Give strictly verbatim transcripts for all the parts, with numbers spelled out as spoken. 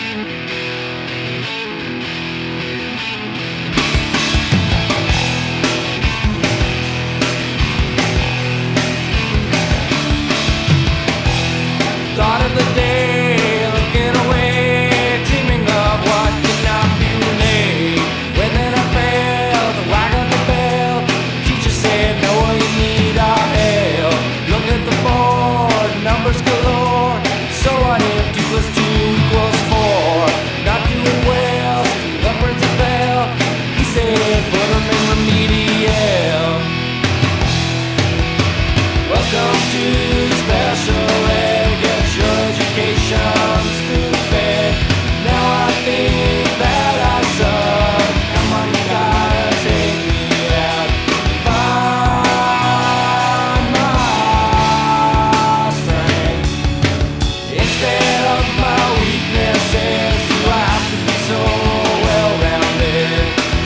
Thought of the day, looking away, dreaming of what could not be relayed. When then I failed to wag on the bell, teacher said, no, you need our help. Look at the board, numbers galore. So what if two plus two equals four? Not doing well, still up rings a bell. He said, put them in remedial. Welcome to special ed. Get your education spoon-fed. Now I think that I suck. Come on, you gotta take me out. Find my strength instead of my weaknesses. Do I have to be so well-rounded?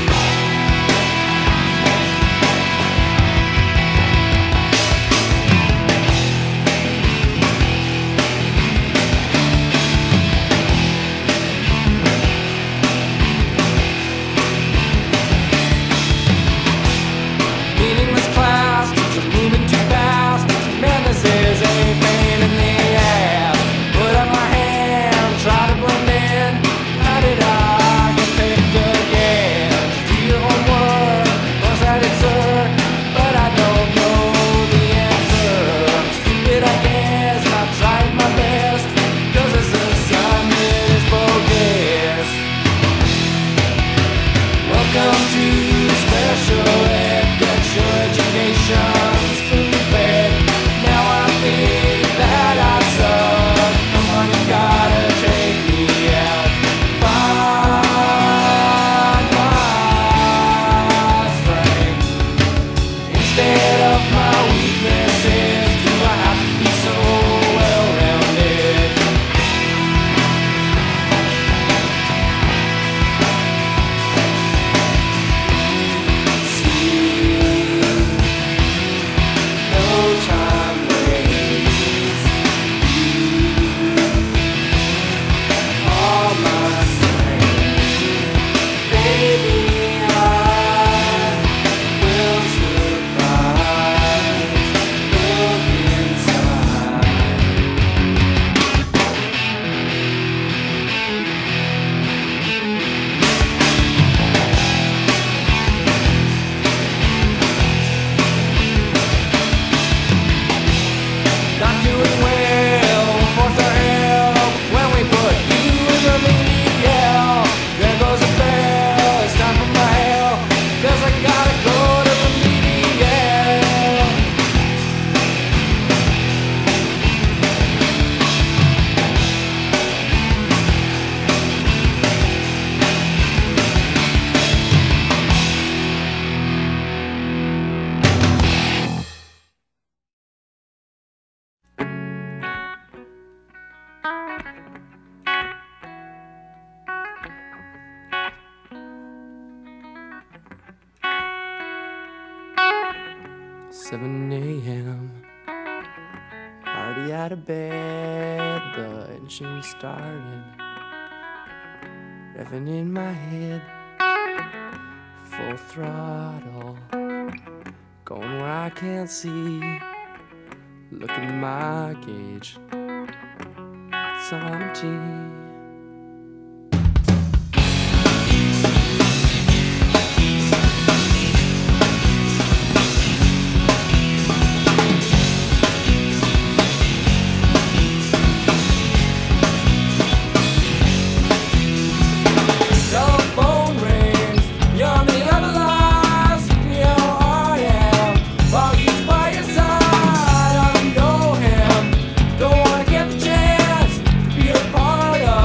Meaningless class, teacher moving too fast. Man, this is a pain in the ass. Put up my hand, try to blend in. How did I get picked again? Just do your homework, plus I did, sir. But I don't know the answer. I'm stupid, I guess. I tried my best, cause this assignment is bogus. Welcome to special ed. Get your education spoon-fed. Now I think that I suck. Come on, you gotta take me out. Find my strength instead of my weaknesses. Do I have to be so well-rounded? No time waits. All my strength, baby, I will survive. Look inside. Not doing well, force our help. When we put you in remedial, there goes a bell, it's time for my help. Cause I gotta go to remedial. seven a.m. Already out of bed, the engine started. Revving in my head, full throttle. Going where I can't see. Look at my gauge, it's on empty. Telephone rings, you're on the other line. Yeah, oh yeah. While he's by your side, I don't know him. Don't wanna get the chance to be a part of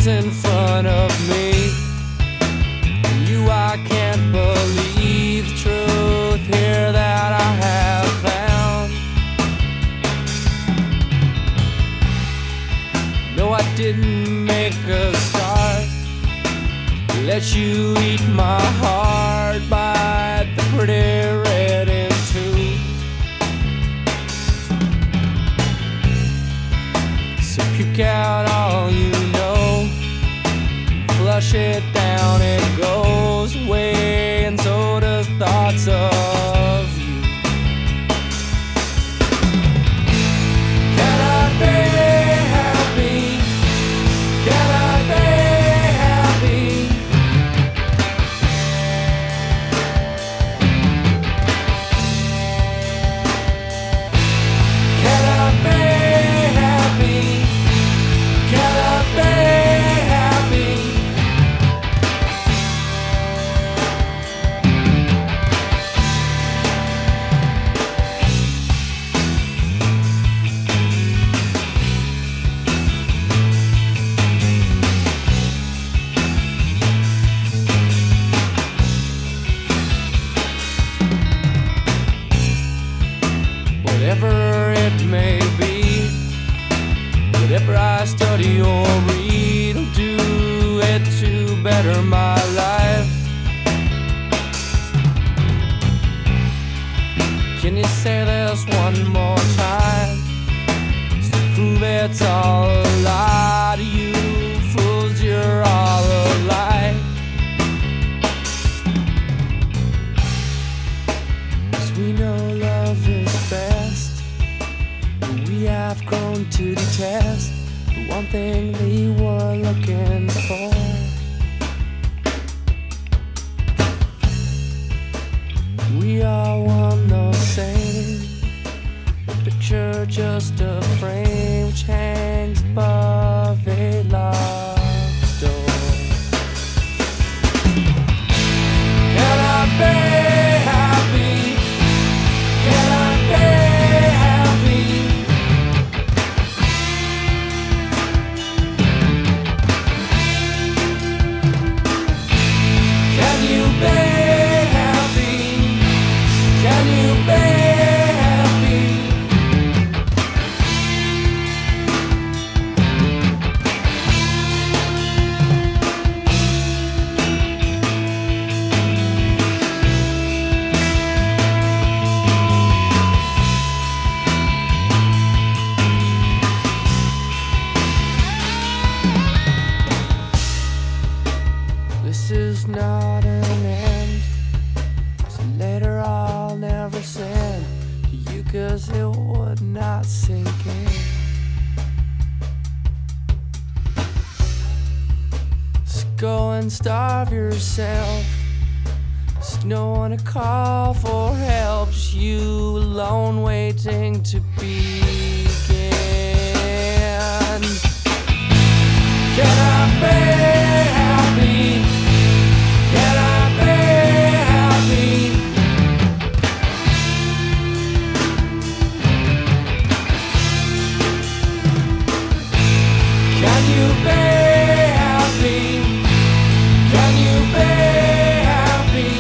in front of me. You, I can't believe the truth here that I have found. No, I didn't make a start. Let you eat my heart, bite the pretty red in two. So puke out all you know, flush it down, it goes away, and so does thoughts of you. Can I be happy? Can I be happy? Can I be happy? Can I be happy? Whatever it may be, whatever I study or read, I'll do it to better my life. Can you say this one more time, just to prove it's all a lie to you fools, you're all alike. 'Cause we know love is best, but we have grown to detest the one thing we were looking for. We are one the same, a picture just a frame which hangs above a locked door. Can I be happy? Can I be happy? Can you be happy? Can you be happy? This is not an end, so later I'll never send to you, 'cause it would not sink in. So go and starve yourself, there's no one to call for help, just you alone waiting to begin. Can I be happy? Can I be happy? Can you be happy? Can you be happy?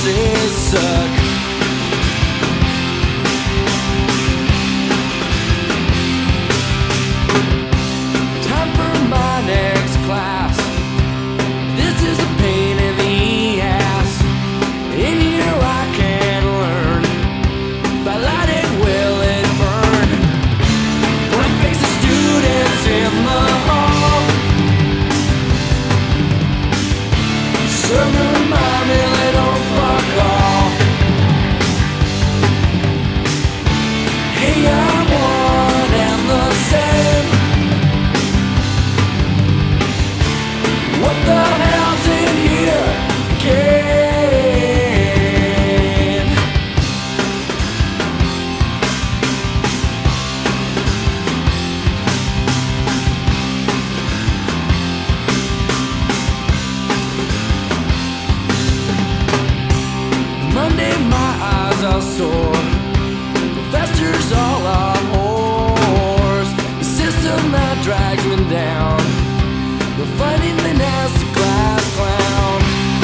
excuses suck. Time for my next class. This is a pain in the ass. In here I can learn. If I light it, will it burn? Black faces students in the hall. Serve to remind me they don't fuck all. Hey, I'm one and the same. What the hell's in here again? Monday my eyes are sore. Professors all are whores. The system that drags me down. The fighting the nasty glass clown.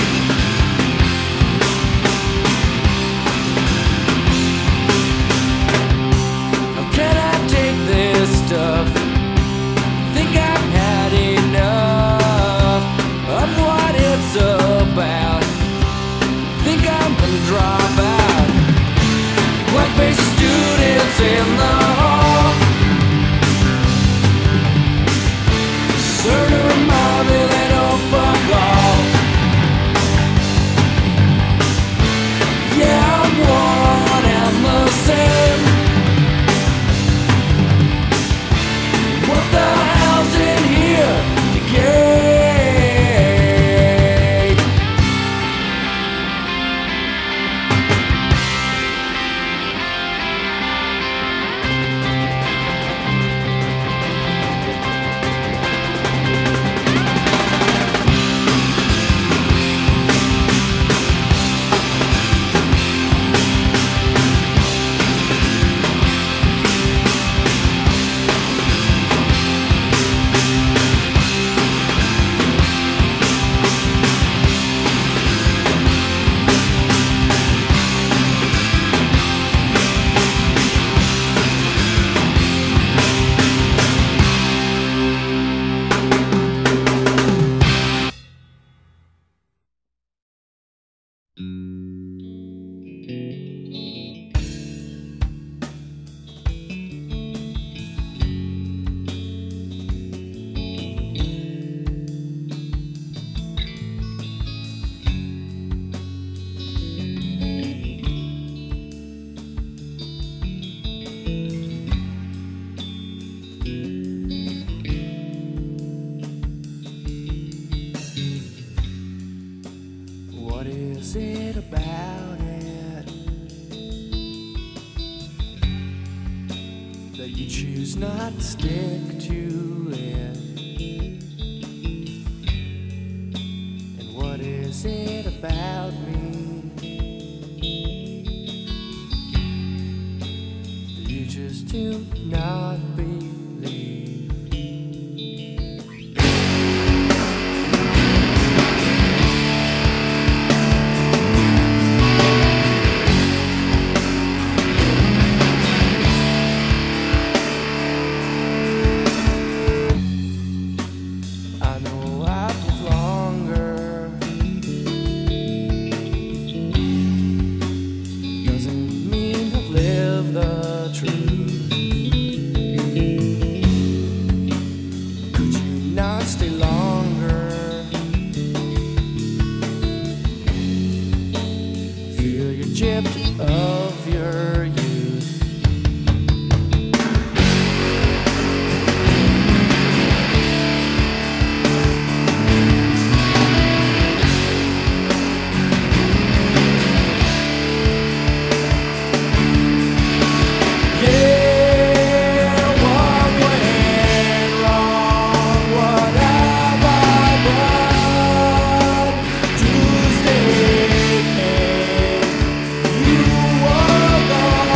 How can I take this stuff? Think I've had enough of what it's about. Think I'm gonna drop out. Black face students in the hall. Sort of remind me they don't fuck all. Yeah, I'm one and the same. What the hell's in here again? What is it about it that you choose not to stick to it? And what is it about me that you just do not believe? Of your youth. Tuesday came, you were gone.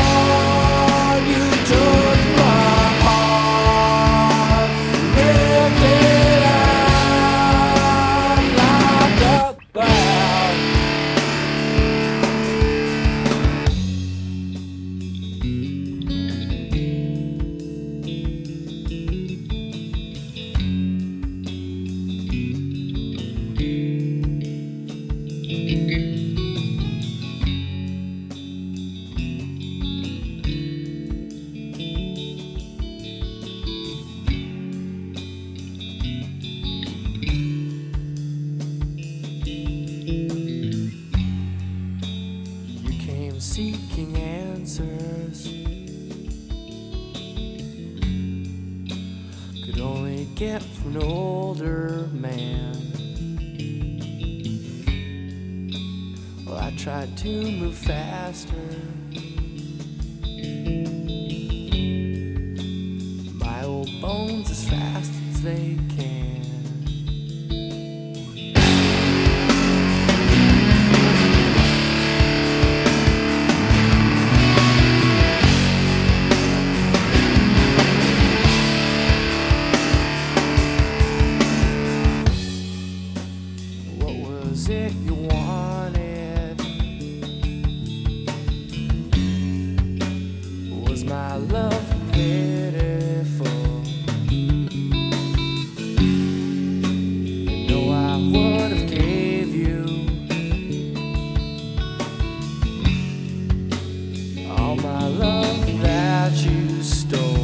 seeking answers could only get from an older man. Well, I tried to move faster. My old bones as fast as they can. Was it you wanted? Was my love pitiful? You know I would have gave you all my love that you stole.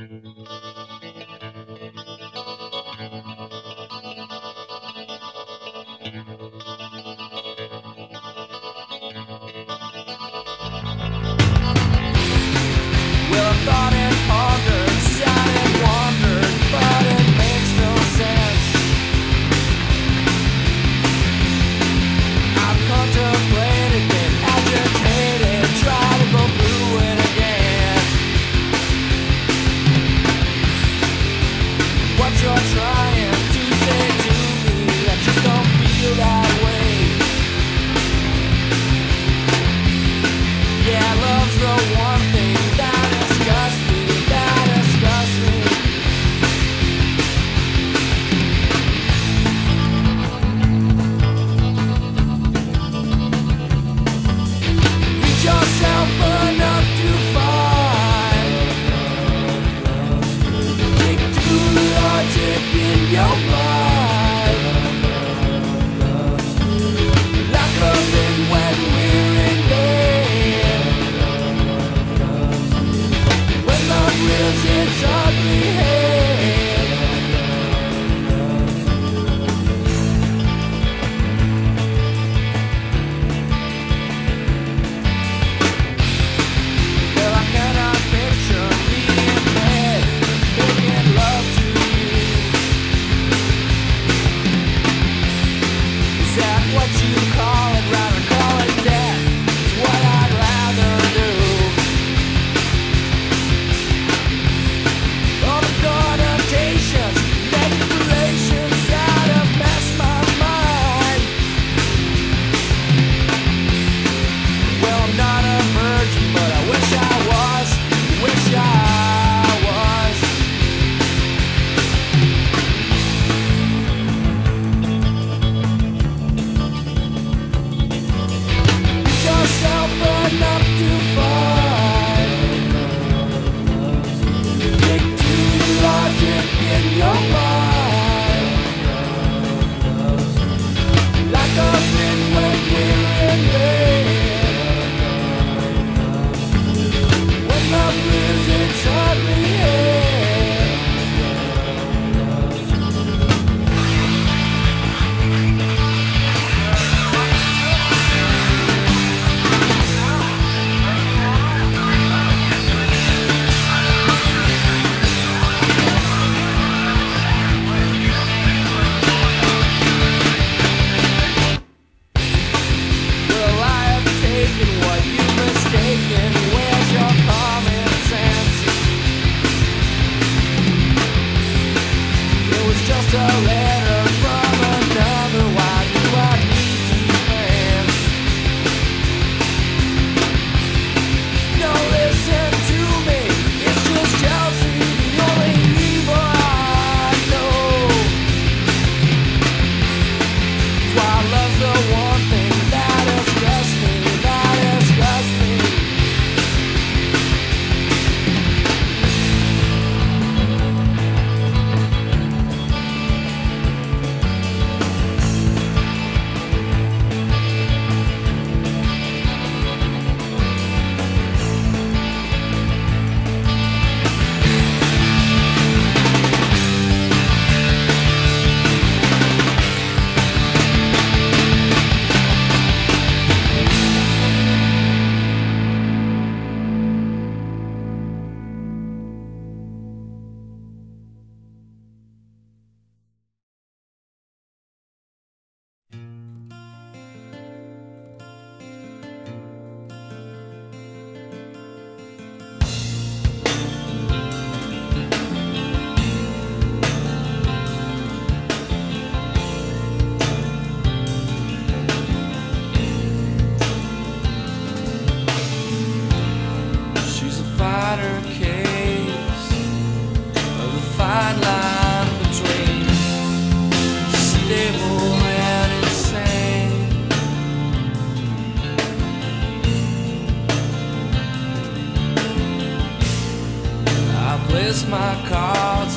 place my cards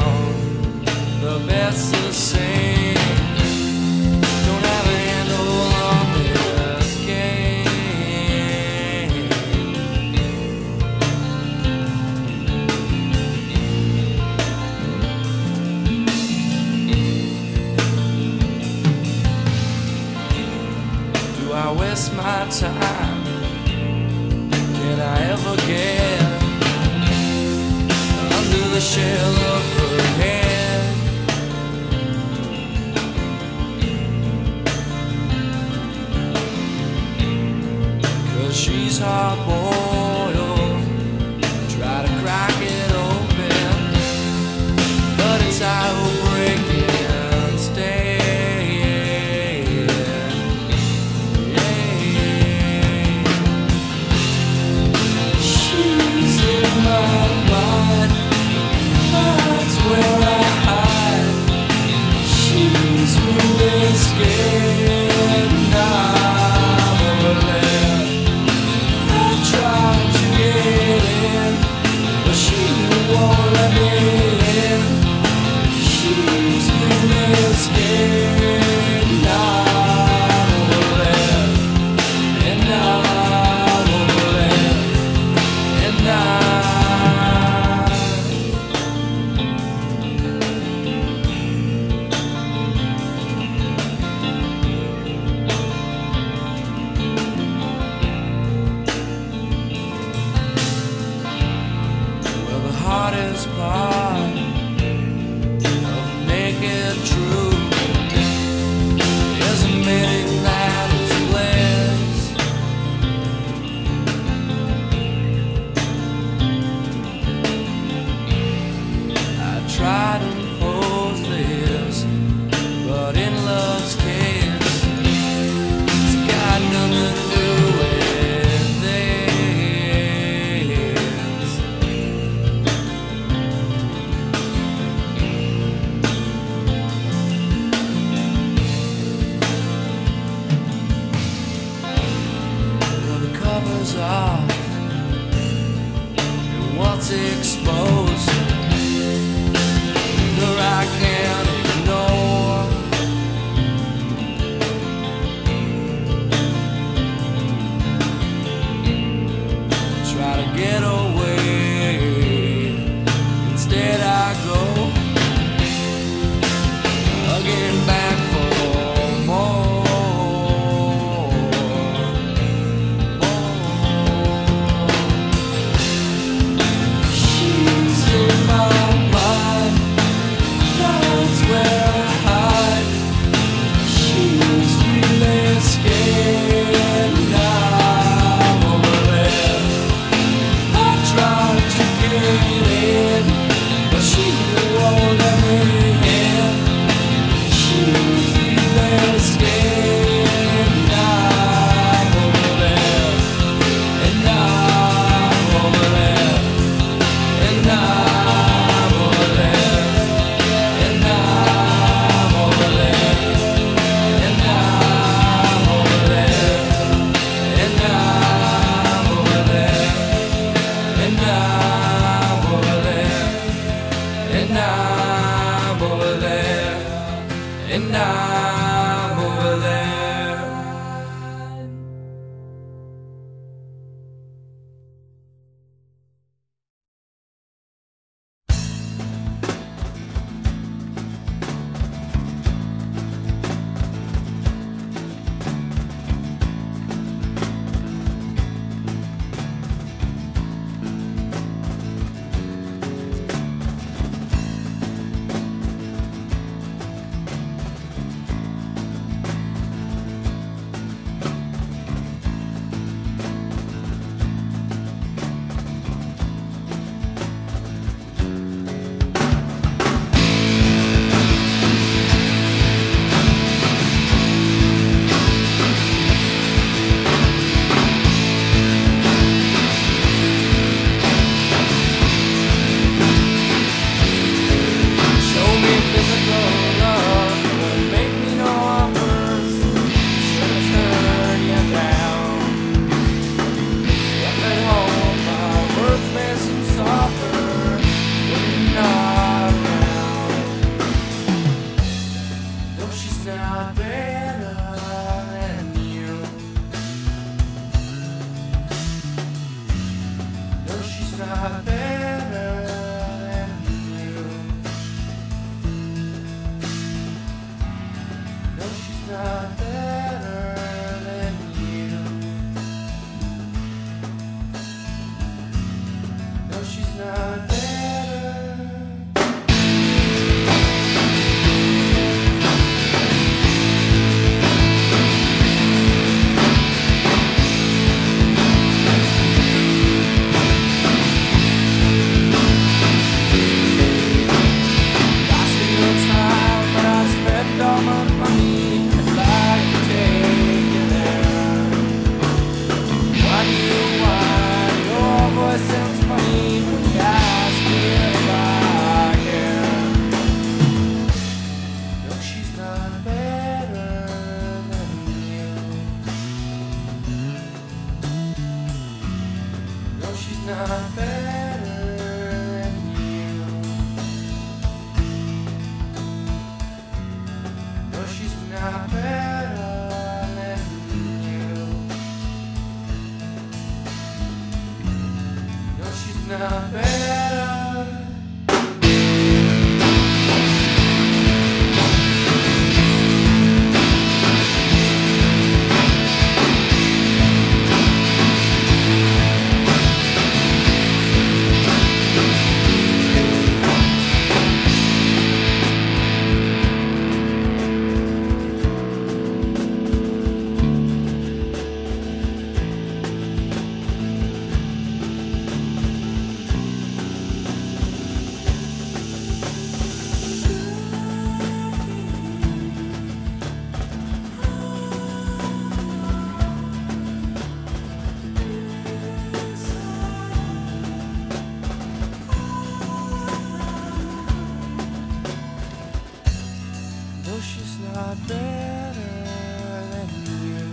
down. The bet's the same. Don't have a handle on this game. time can I ever get under the shell of her head? 'Cause she's hard boiled, try to crack it open, but inside will break and stay. She's in my mind, that's where I hide. She's really scared, and I'm over there. I tried to get in, but she won't let me in. She's really scared, and I'm over there, and I'm over there, and I. Well, the hardest part of naked truth is admitting that it's bliss. I try to impose this, but in love's case, it's got nothing to do with this. Well, the cover's off, and what's exposed, either I can't ignore. Try to get away, instead I go again back for more, more. She's in my mind, that's where I hide. She's really scared, and I'm over there. I not better than you. No, she's not better than you. No, she's not better. No, she's not better than you.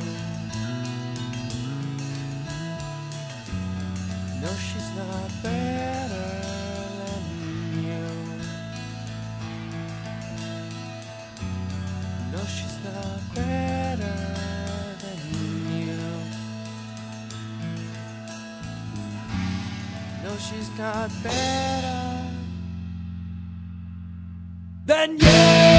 No, she's not better than you. No, she's not better than you. No, she's not better than you.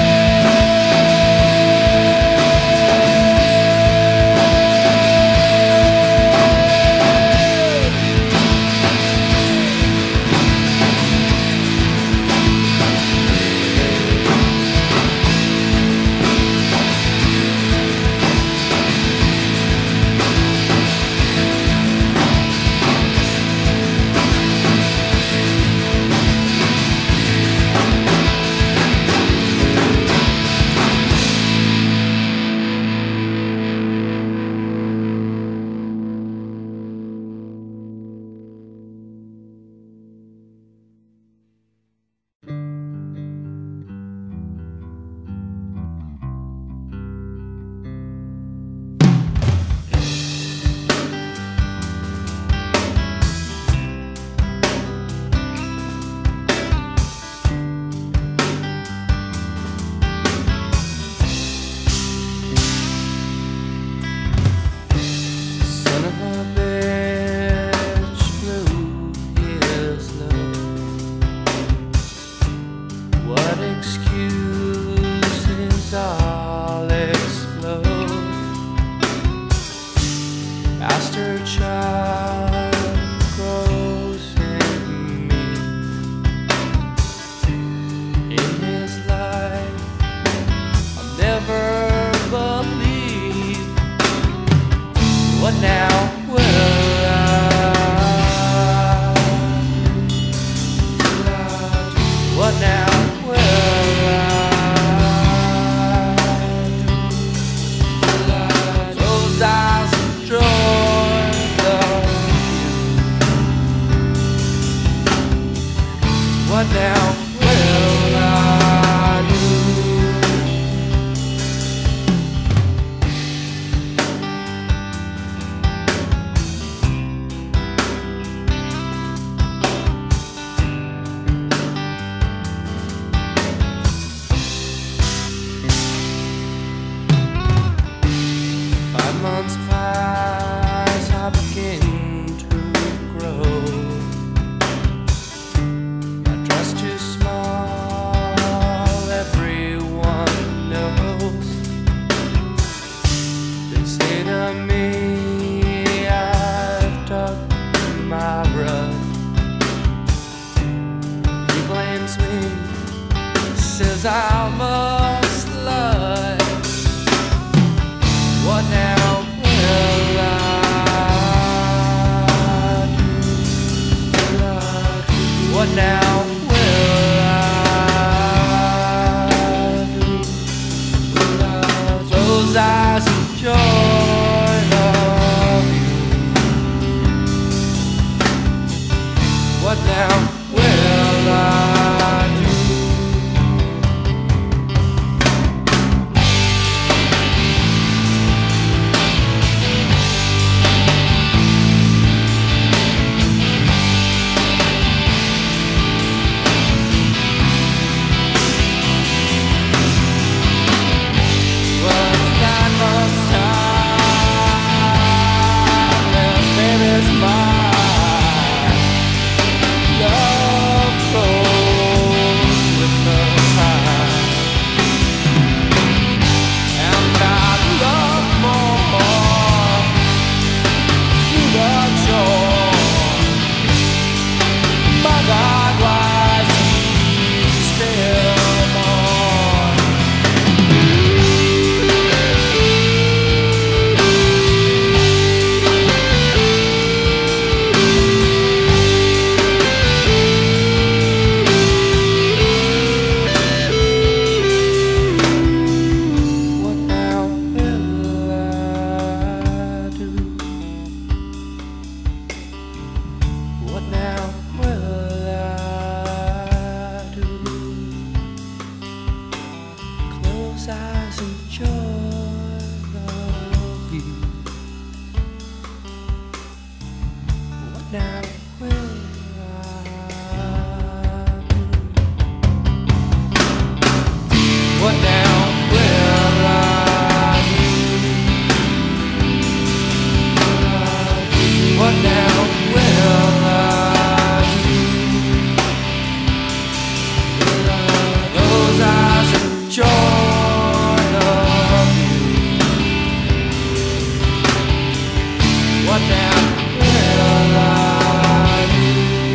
Bastard child grows in me. In his life, I'll never believe. What now will I do? What now will I do? Close eyes and draw. What now will I do? Five months pass, I begin to grow. Too small, everyone knows. They say to me I've dug my rut. He blames me, says I'm a slut. What now will I do? What now? Eyes of joy of you. What now will I do? now will I do? What now will I do? What now will I do? Those eyes of joy of you. What now will I do?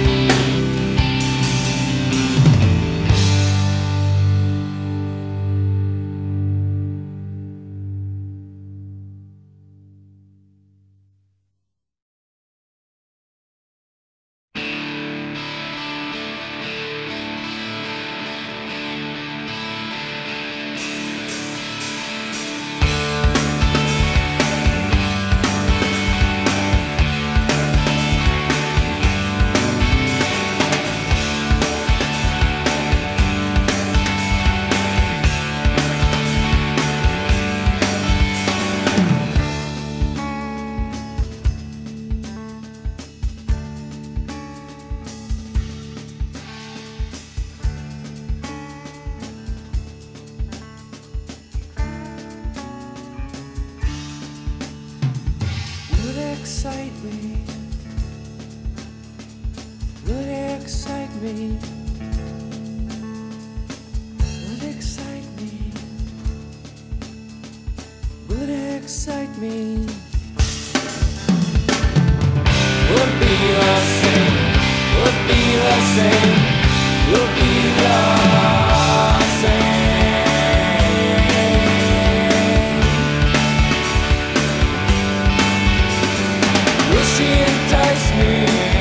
Would excite me, would excite me, would excite me, would excite me. Would be the same, would be the same, would be the same. Will she entice me?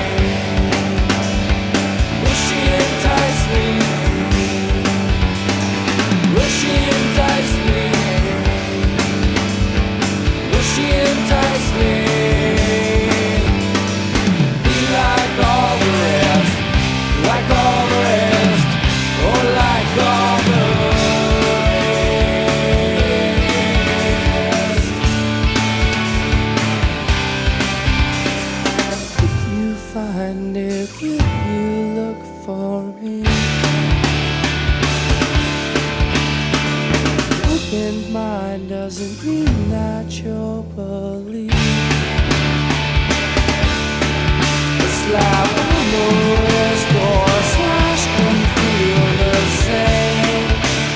Will she entice me? Will she entice me? Will she entice me? Be like all the rest, like all the rest, oh like all the find it, will you look for me? Open mind doesn't mean that you'll believe. The slap on the wrist or a slash can feel the same.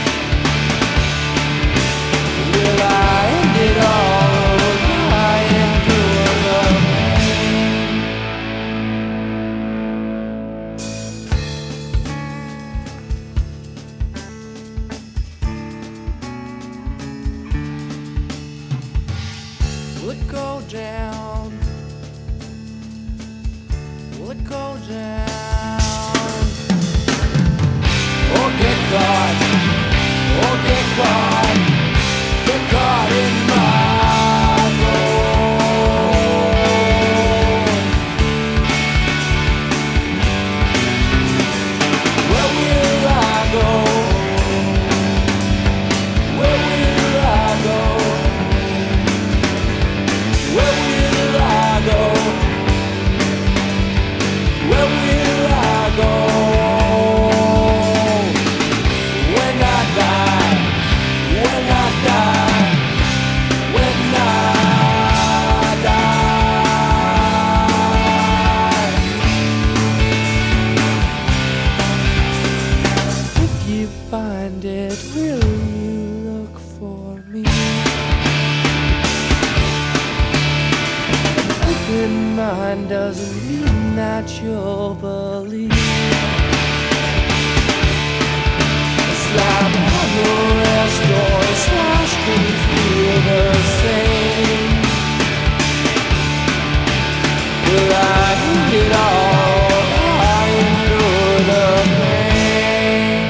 Will I end it all or will I endure the pain? Will it go down? Will it go down? Or get caught? Or get caught? Get caught in my road. Where will I go? Where will I go? Where will I go? Where will I go? When I die, when I die, when I die. If you find it, will you look for me? Open mind doesn't mean that you'll believe. A slap on the wrist or a slash can feel the same. Will I end it all? Will I endure the pain?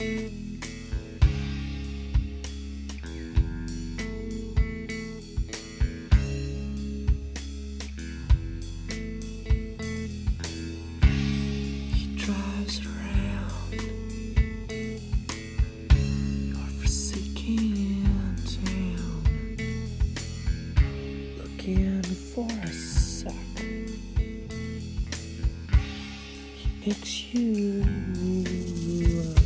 Drives around your forsaken town, looking for a suck. He picks you up.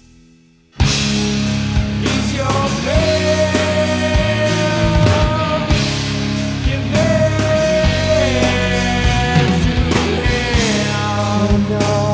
He's your pal. Give it to him. Oh, no.